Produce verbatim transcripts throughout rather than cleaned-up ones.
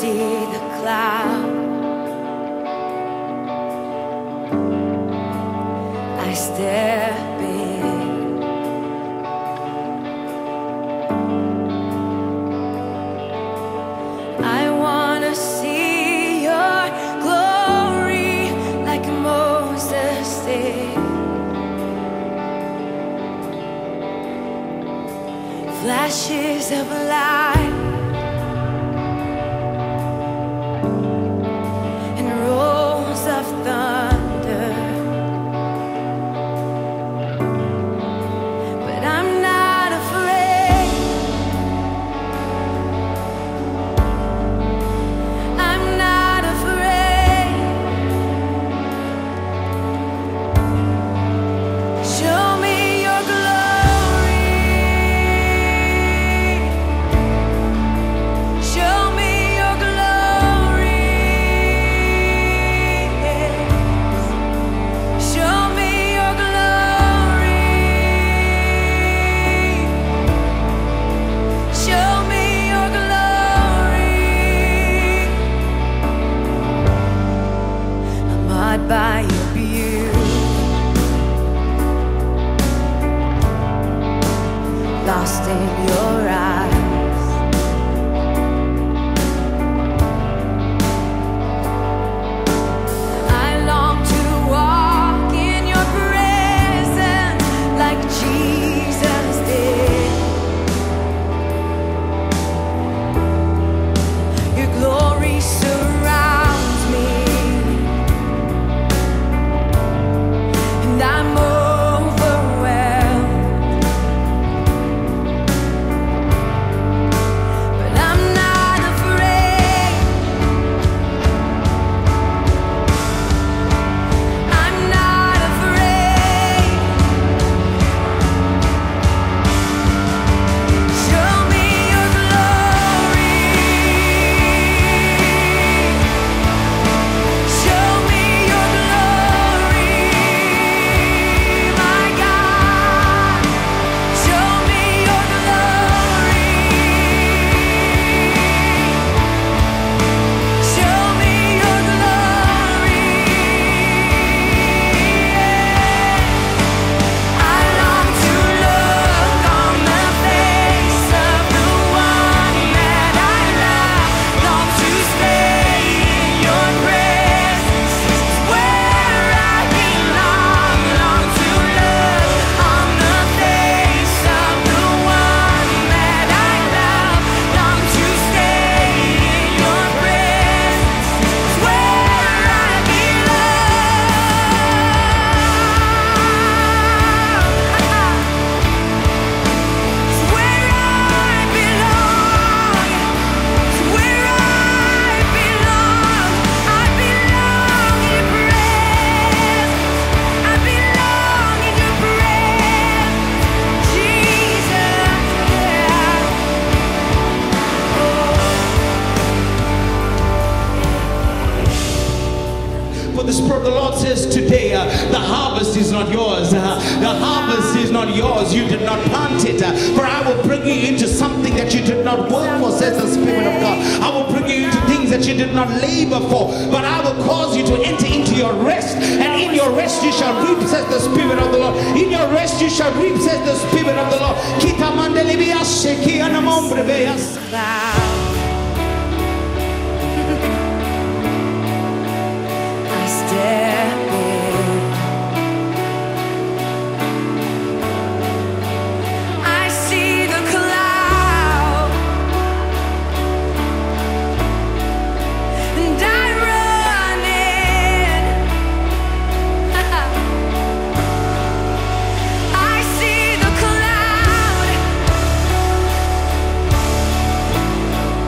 see the cloud, I step in. I wanna see your glory like Moses did. Flashes of light and rolls of thunder, but I'm not afraid. I'm not afraid. Show me your glory. Show me your glory. Show me your glory. Show me your glory. I'm awed by your beauty, lost in your eyes. I long to walk in your presence like Jesus did. Your glory surrounds me, and I'm overwhelmed. But I'm not afraid. I'm not afraid. Show me your glory. Show me your glory, my God. Show me your glory. Show me your glory. I long to look on the face of the one that I love. Long to stay in your presence, where I belong. Long to look on the face of the one that I love. Long to stay in your presence, where I For the Spirit of the Lord says today, uh, the harvest is not yours. Uh, the harvest is not yours. You did not plant it. Uh, for I will bring you into something that you did not work for, says the Spirit of God. I will bring you into things that you did not labor for, but I will cause you to enter into your rest. And in your rest you shall reap, says the Spirit of the Lord. In your rest you shall reap, says the Spirit of the Lord. Kita mandelibia sheki anamombreveyas. cloud, I step in. I see the cloud, and I run in. I see the cloud,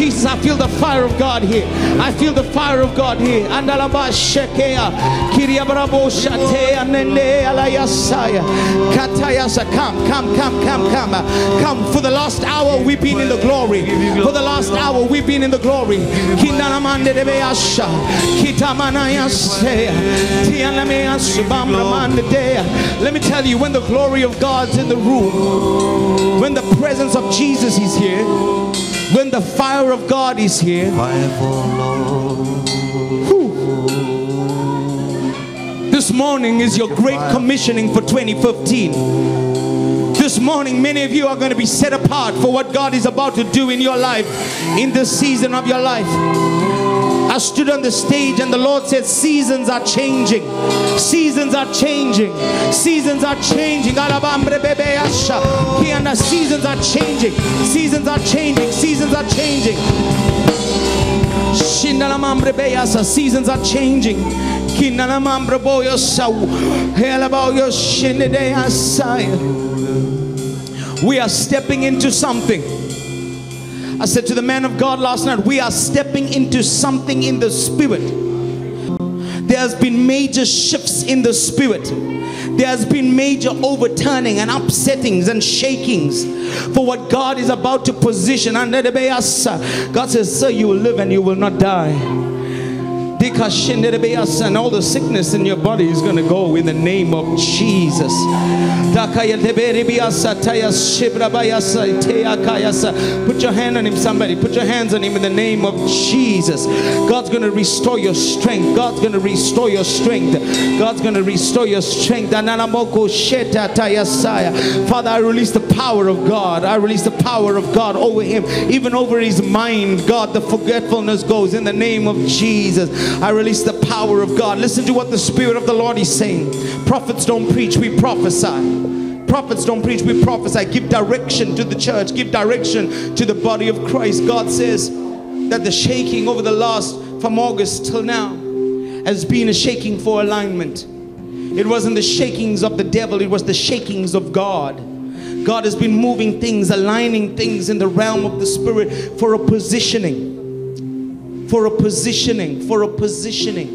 Jesus, I feel the fire of God here. I feel the fire of God here. Andalaba shekea, kiriabrabo shatea, nene alayasaya, katayasa. Come, come, come, come, come. Come. For the last hour, we've been in the glory. For the last hour, we've been in the glory. Kinanamande debeasha, kitamanayasea, tianameas bamramande dea. Let me tell you, when the glory of God's in the room, when the presence of Jesus is here, when the fire of God is here, whew, this morning is your great commissioning for twenty fifteen. This morning, many of you are going to be set apart for what God is about to do in your life, in this season of your life. I stood on the stage and the Lord said, seasons are changing. Seasons are changing. Seasons are changing. Seasons are changing. Seasons are changing. Seasons are changing. Seasons are changing. We are stepping into something. I said to the man of God last night, we are stepping into something in the spirit. There has been major shifts in the spirit. There has been major overturning and upsettings and shakings for what God is about to position. God says, sir, you will live and you will not die. And all the sickness in your body is going to go in the name of Jesus. Put your hand on him, somebody. Put your hands on him in the name of Jesus. God's going to restore your strength. God's going to restore your strength. God's going to restore your strength. Father, I release the power of God. I release the power of God over him, even over his mind. God, the forgetfulness goes in the name of Jesus. I release the power of God. Listen to what the Spirit of the Lord is saying. Prophets don't preach, we prophesy. Prophets don't preach, we prophesy. Give direction to the church. Give direction to the body of Christ. God says that the shaking over the last, from August till now, has been a shaking for alignment. It wasn't the shakings of the devil, it was the shakings of God. God has been moving things, aligning things in the realm of the Spirit for a positioning. For a positioning, for a positioning.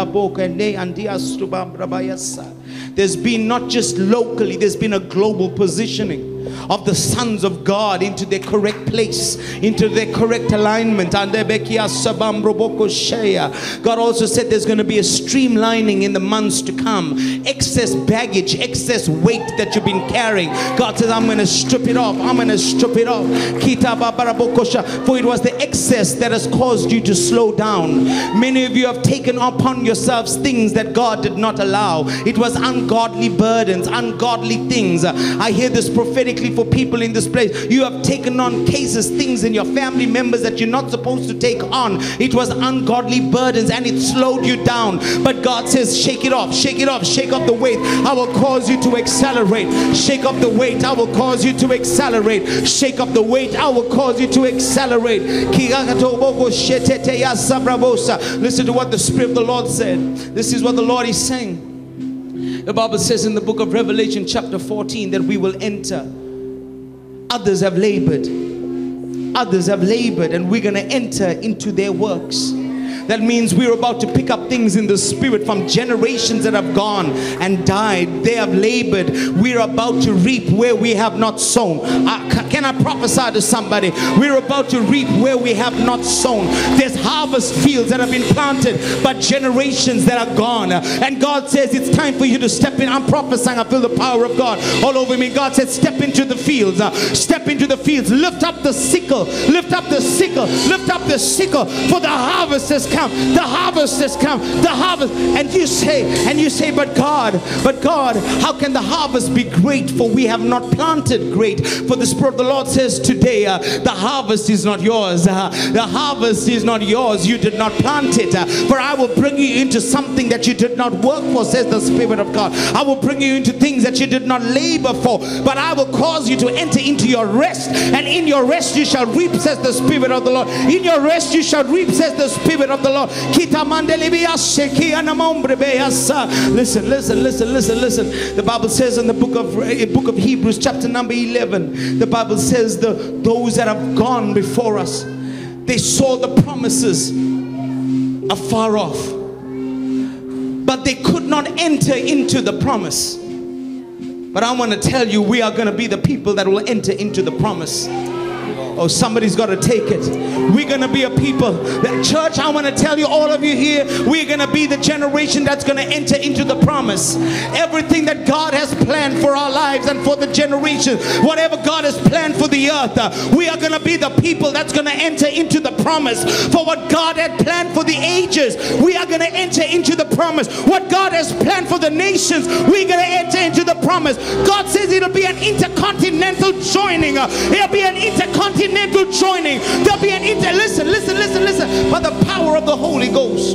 There's been not just locally, there's been a global positioning of the sons of God into their correct place, into their correct alignment. God also said there's going to be a streamlining in the months to come. Excess baggage, excess weight that you've been carrying, God says, I'm going to strip it off. I'm going to strip it off. For it was the excess that has caused you to slow down. Many of you have taken upon yourselves things that God did not allow. It was ungodly burdens, ungodly things. I hear this prophetically for people in this place. You have taken on cases, things in your family members that you're not supposed to take on. It was ungodly burdens and it slowed you down. But God says, shake it off, shake it off, shake off the weight. I will cause you to accelerate. Shake off the weight. I will cause you to accelerate. Shake off the weight. I will cause you to accelerate. Listen to what the Spirit of the Lord said. This is what the Lord is saying. The Bible says in the book of Revelation chapter fourteen that we will enter. Others have labored. Others have labored and we're going to enter into their works. That means we're about to pick up things in the spirit from generations that have gone and died. They have labored. We're about to reap where we have not sown. Uh, can I prophesy to somebody? We're about to reap where we have not sown. There's harvest fields that have been planted, but generations that are gone. And God says it's time for you to step in. I'm prophesying. I feel the power of God all over me. God said step into the fields. Uh, step into the fields. Lift up the sickle. Lift up the sickle. Lift up the sickle. For the harvest has come. The harvest has come. The harvest. And you say, and you say, but God, but God, how can the harvest be great? For we have not planted great. For the Spirit of the Lord says today, uh, the harvest is not yours. Uh, the harvest is not yours. You did not plant it. Uh, for I will bring you into something that you did not work for, says the Spirit of God. I will bring you into things that you did not labor for. But I will cause you to enter into your rest. And in your rest you shall reap, says the Spirit of the Lord. In your rest you shall reap, says the Spirit of the Lord. Listen, listen, listen, listen, listen. The Bible says in the book of uh, book of Hebrews chapter number eleven, the Bible says the those that have gone before us, They saw the promises afar off, but they could not enter into the promise. But I want to tell you, we are going to be the people that will enter into the promise. Oh, somebody's got to take it. We're going to be a people that, church, I want to tell you, all of you here, we're going to be the generation that's going to enter into the promise. Everything that God has planned for our lives and for the generation, whatever God has planned for the earth, uh, we are going to be the people that's going to enter into the promise. For what God had planned for the ages, we are going to enter into the promise. What God has planned for the nations, we're going to enter into the promise. God says it'll be an intercontinental joining. Uh, it'll be an intercontinental joining. There'll be an inter listen, listen, listen, listen. By the power of the Holy Ghost.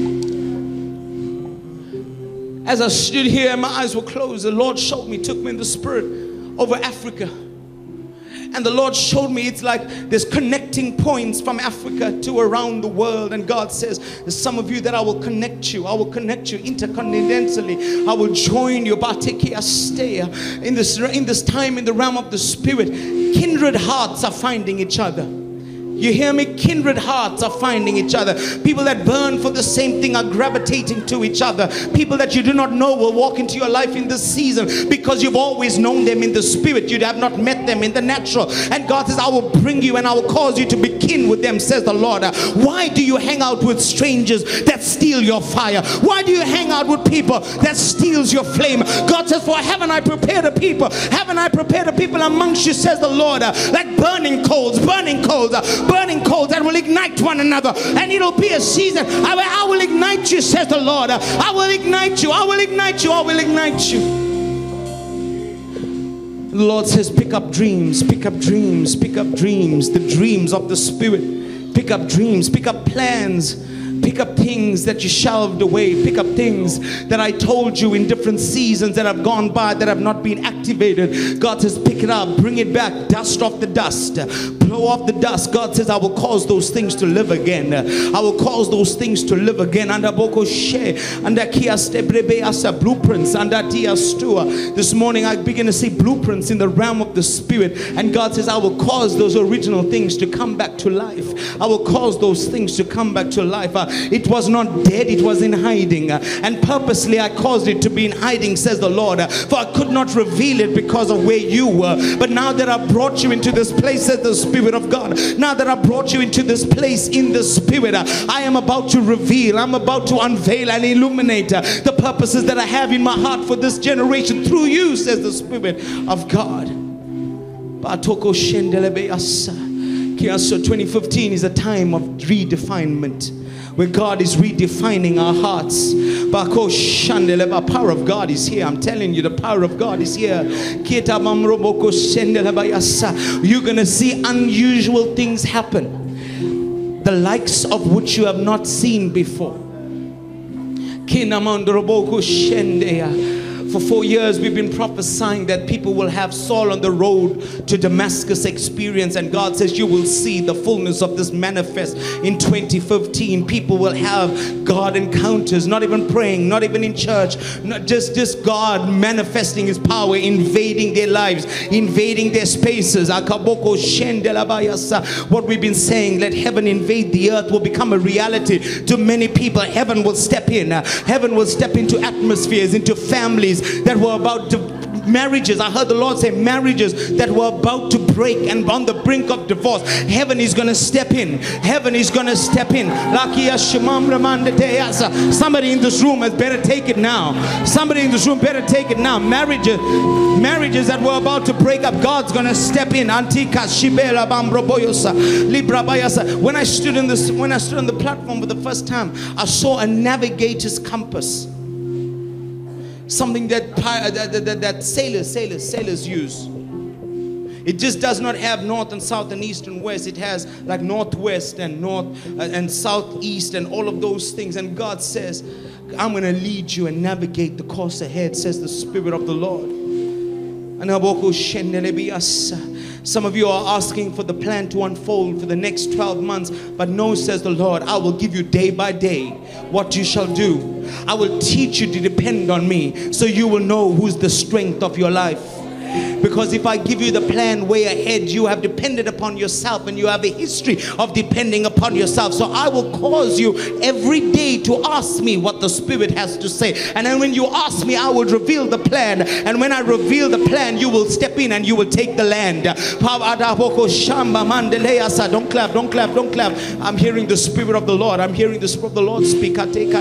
As I stood here and my eyes were closed, the Lord showed me, took me in the spirit over Africa. And the Lord showed me it's like there's connecting points from Africa to around the world. And God says, there's some of you that I will connect you. I will connect you intercontinentally. I will join you. In this, in this time, in the realm of the Spirit, kindred hearts are finding each other. You hear me? Kindred hearts are finding each other. People that burn for the same thing are gravitating to each other. People that you do not know will walk into your life in this season because you've always known them in the spirit. You have not met them in the natural. And God says, I will bring you and I will cause you to be kin with them, says the Lord. Why do you hang out with strangers that steal your fire? Why do you hang out with people that steals your flame? God says, for haven't I prepared a people? Haven't I prepared a people amongst you, says the Lord, like burning coals, burning coals, burning coals that will ignite one another. And it'll be a season. I will, I will ignite you, says the Lord. I will ignite you. I will ignite you. I will ignite you. The Lord says, pick up dreams, pick up dreams, pick up dreams, the dreams of the Spirit. Pick up dreams, pick up plans. Pick up things that you shelved away. Pick up things that I told you in different seasons that have gone by that have not been activated. God says, pick it up, bring it back, dust off the dust, blow off the dust. God says, I will cause those things to live again. I will cause those things to live again. Under Boko She, under Kiaste Brebeasa blueprints, under Tia Stua. This morning I begin to see blueprints in the realm of the Spirit. And God says, I will cause those original things to come back to life. I will cause those things to come back to life. Uh, It was not dead, it was in hiding. And purposely I caused it to be in hiding, says the Lord. For I could not reveal it because of where you were. But now that I brought you into this place, says the Spirit of God. Now that I brought you into this place in the Spirit, I am about to reveal, I'm about to unveil and illuminate the purposes that I have in my heart for this generation through you, says the Spirit of God. twenty fifteen is a time of redefinement, where God is redefining our hearts. The power of God is here. I'm telling you, the power of God is here. You're going to see unusual things happen, the likes of which you have not seen before. For four years we've been prophesying that people will have Saul on the road to Damascus experience, and God says you will see the fullness of this manifest in twenty fifteen. People will have God encounters, not even praying, not even in church, not just, just God manifesting His power, invading their lives, invading their spaces. What we've been saying, let heaven invade the earth, will become a reality to many people. Heaven will step in. Heaven will step into atmospheres, into families that were about to, marriages, I heard the Lord say marriages that were about to break and on the brink of divorce. Heaven is going to step in. Heaven is going to step in. Somebody in this room has better take it now. Somebody in this room better take it now. Marriages, marriages that were about to break up, God's going to step in. When I stood in this, when I stood on the platform for the first time, I saw a navigator's compass. Something that, that, that, that sailors, sailors, sailors use. It just does not have north and south and east and west. It has like northwest and north and southeast and all of those things. And God says, I'm going to lead you and navigate the course ahead, says the Spirit of the Lord. Some of you are asking for the plan to unfold for the next twelve months, but no, says the Lord, I will give you day by day what you shall do. I will teach you to depend on me, so you will know who's the strength of your life. Because if I give you the plan way ahead, you have depended upon yourself and you have a history of depending upon yourself. So I will cause you every day to ask me what the Spirit has to say. And then when you ask me, I will reveal the plan. And when I reveal the plan, you will step in and you will take the land. Don't clap, don't clap, don't clap. I'm hearing the Spirit of the Lord. I'm hearing the Spirit of the Lord speak.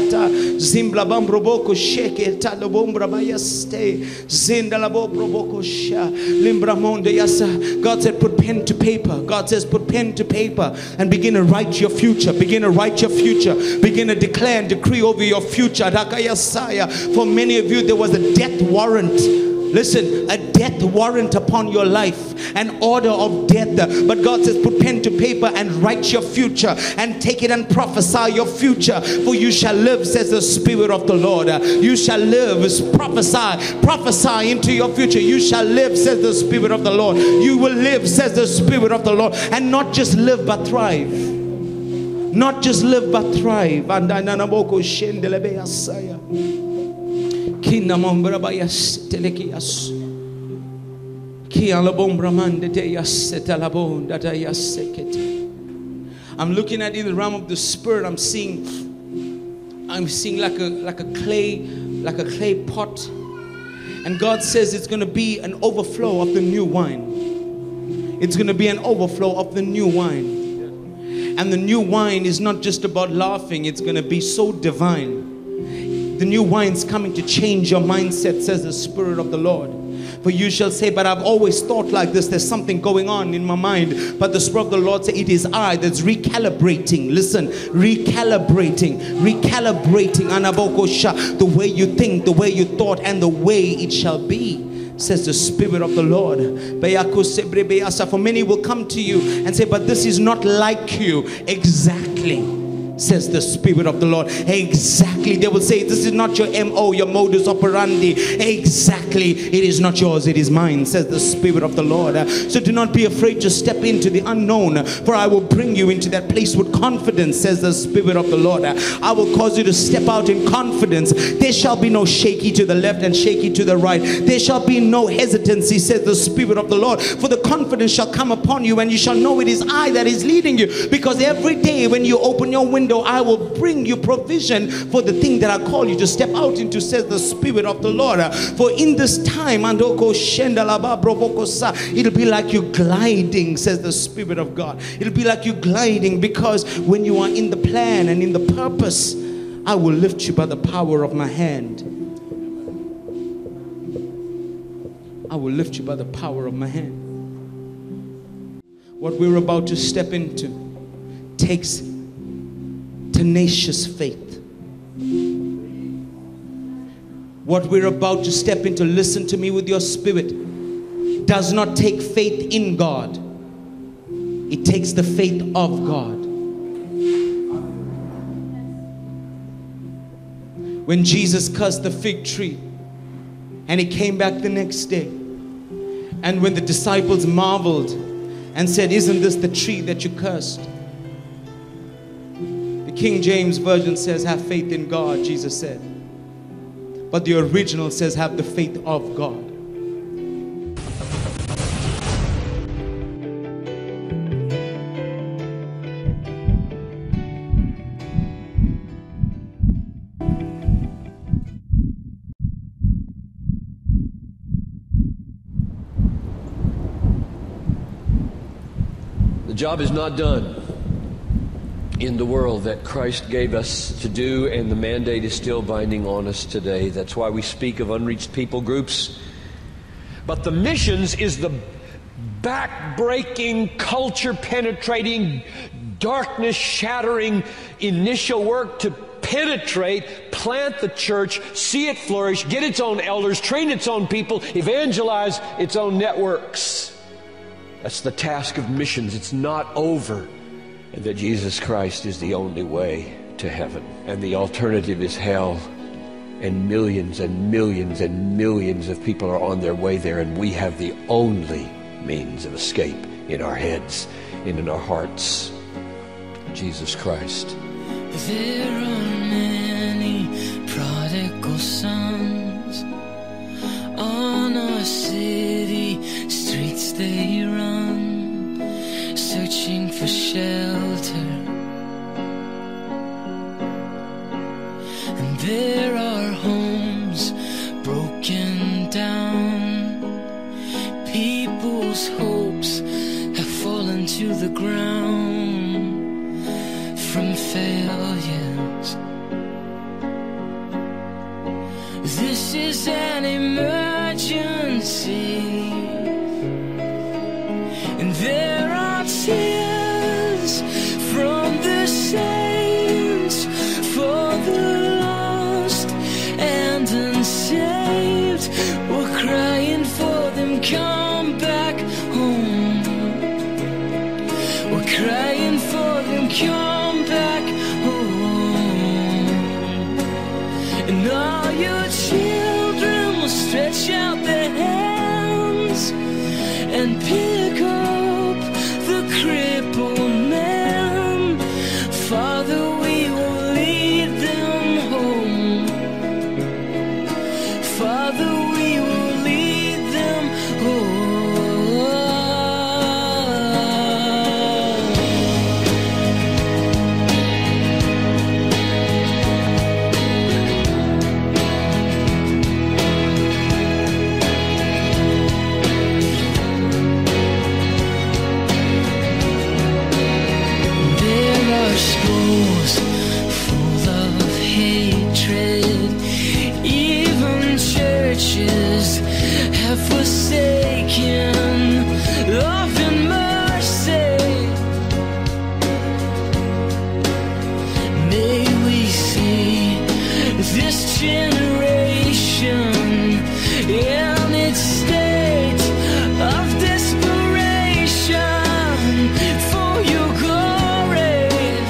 God said, put pen to paper. God says, put pen to paper and begin to write your future. Begin to write your future. Begin to declare and decree over your future. For many of you, there was a death warrant. Listen, a death warrant upon your life, an order of death. But God says, put pen to paper and write your future and take it and prophesy your future. For you shall live, says the Spirit of the Lord. You shall live, prophesy, prophesy into your future. You shall live, says the Spirit of the Lord. You will live, says the Spirit of the Lord. And not just live, but thrive. Not just live, but thrive. I'm looking at in the realm of the Spirit. I'm seeing I'm seeing like a like a clay like a clay pot, and God says it's going to be an overflow of the new wine. It's going to be an overflow of the new wine. And the new wine is not just about laughing, it's going to be so divine. The new wine's coming to change your mindset, says the Spirit of the Lord. For you shall say, but I've always thought like this. There's something going on in my mind. But the Spirit of the Lord says, it is I that's recalibrating. Listen, recalibrating, recalibrating. Anabokosha, the way you think, the way you thought, and the way it shall be, says the Spirit of the Lord. For many will come to you and say, but this is not like you. Exactly, says the Spirit of the Lord. Exactly. They will say, this is not your M O, your modus operandi. Exactly. It is not yours, it is mine, says the Spirit of the Lord. So do not be afraid to step into the unknown, for I will bring you into that place with confidence, says the Spirit of the Lord. I will cause you to step out in confidence. There shall be no shaky to the left and shaky to the right. There shall be no hesitancy, says the Spirit of the Lord. For the confidence shall come upon you, and you shall know it is I that is leading you. Because every day when you open your window, I will bring you provision for the thing that I call you to step out into, says the Spirit of the Lord. For in this time, it'll be like you gliding, says the Spirit of God. It'll be like you gliding, because when you are in the plan and in the purpose, I will lift you by the power of my hand. I will lift you by the power of my hand. What we're about to step into takes tenacious faith. What we're about to step into, listen to me with your spirit, does not take faith in God. It takes the faith of God. When Jesus cursed the fig tree and he came back the next day, and when the disciples marveled and said, isn't this the tree that you cursed? King James Version says, have faith in God, Jesus said. But the original says, have the faith of God. The job is not done in the world that Christ gave us to do, and the mandate is still binding on us today. That's why we speak of unreached people groups. But the missions is the back-breaking, culture-penetrating, darkness-shattering initial work to penetrate, plant the church, see it flourish, get its own elders, train its own people, evangelize its own networks. That's the task of missions. It's not over. And that Jesus Christ is the only way to heaven, and the alternative is hell, and millions and millions and millions of people are on their way there, and we have the only means of escape in our heads and in our hearts. Jesus Christ. There are many prodigal sons on our city they run, searching for shelter. And there are homes broken down. People's hopes have fallen to the ground from failures. This is an emergency, and there are tears from the saints for the lost and unsaved. We're crying for them, come back home. We're crying for them, come back home. And all your children will stretch out their hands and pick up the crippled man. Father, we will lead them home. Father, we will lead them home. Schools full of hatred, even churches have forsaken love and mercy. May we see this generation in its state of desperation for your glory.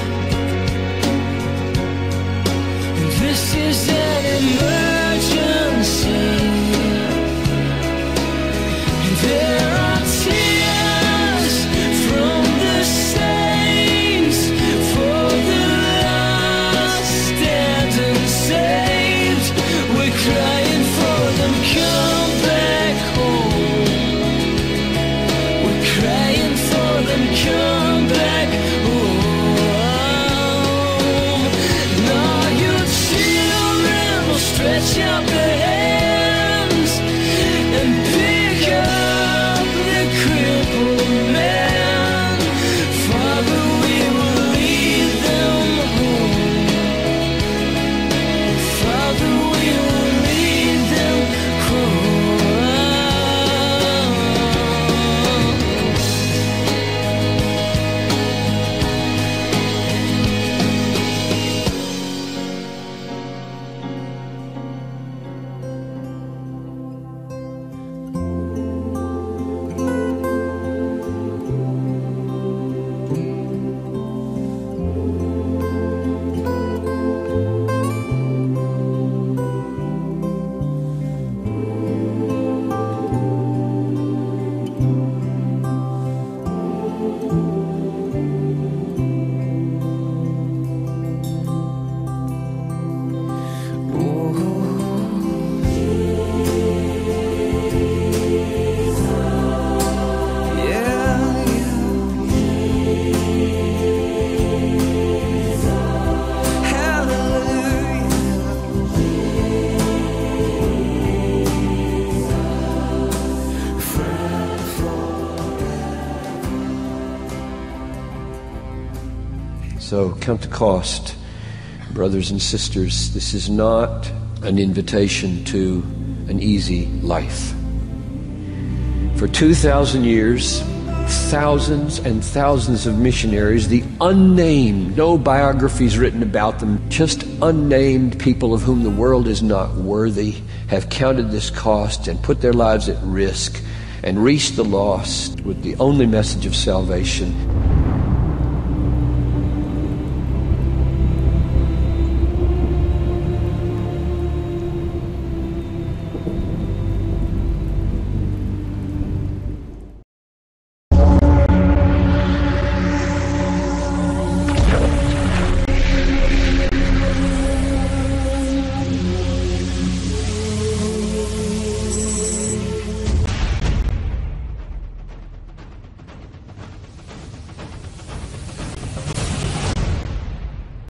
This is an emergency, and there are tears from the saints for the lost and unsaved. We're crying for them, come back home. We're crying for them, come back home. Now your children will stretch out their hands and pick up the crippled man. Father, we will lead them home. Father, we will lead them home. So count the cost, brothers and sisters. This is not an invitation to an easy life. For two thousand years, thousands and thousands of missionaries, the unnamed, no biographies written about them, just unnamed people of whom the world is not worthy, have counted this cost and put their lives at risk and reached the lost with the only message of salvation.